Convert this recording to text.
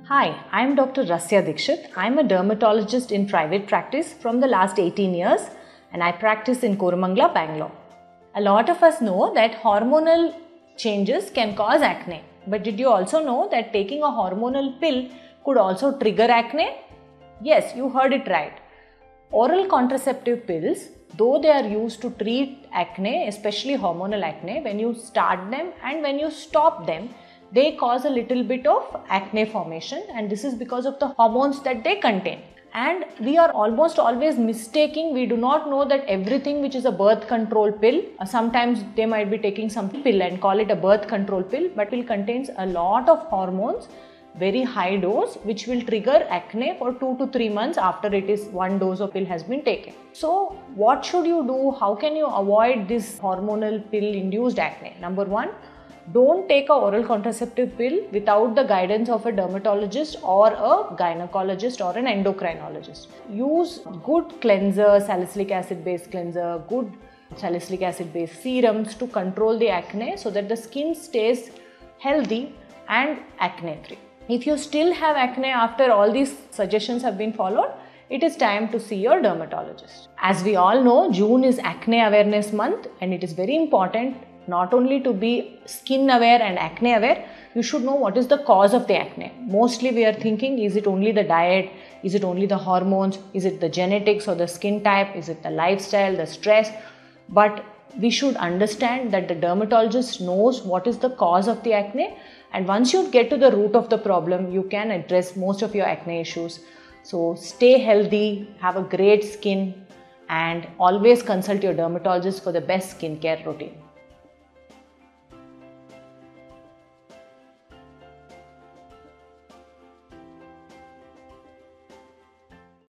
Hi, I'm Dr. Rasya Dixit. I'm a dermatologist in private practice from the last 18 years and I practice in Koramangala, Bangalore. A lot of us know that hormonal changes can cause acne. But did you also know that taking a hormonal pill could also trigger acne? Yes, you heard it right. Oral contraceptive pills, though they are used to treat acne, especially hormonal acne, when you start them and when you stop them, they cause a little bit of acne formation, and this is because of the hormones that they contain. And we are almost always mistaking, we do not know that everything which is a birth control pill, sometimes they might be taking some pill and call it a birth control pill, but it contains a lot of hormones, very high dose, which will trigger acne for 2 to 3 months after it is one dose of pill has been taken. So what should you do? How can you avoid this hormonal pill induced acne? Number one, don't take a oral contraceptive pill without the guidance of a dermatologist or a gynecologist or an endocrinologist. Use good cleanser, salicylic acid based cleanser, good salicylic acid based serums to control the acne so that the skin stays healthy and acne free. If you still have acne after all these suggestions have been followed, it is time to see your dermatologist. As we all know, June is Acne Awareness Month and it is very important not only to be skin aware and acne aware, you should know what is the cause of the acne. Mostly we are thinking, is it only the diet? Is it only the hormones? Is it the genetics or the skin type? Is it the lifestyle, the stress? But we should understand that the dermatologist knows what is the cause of the acne, and once you get to the root of the problem, you can address most of your acne issues. So stay healthy, have a great skin, and always consult your dermatologist for the best skincare routine.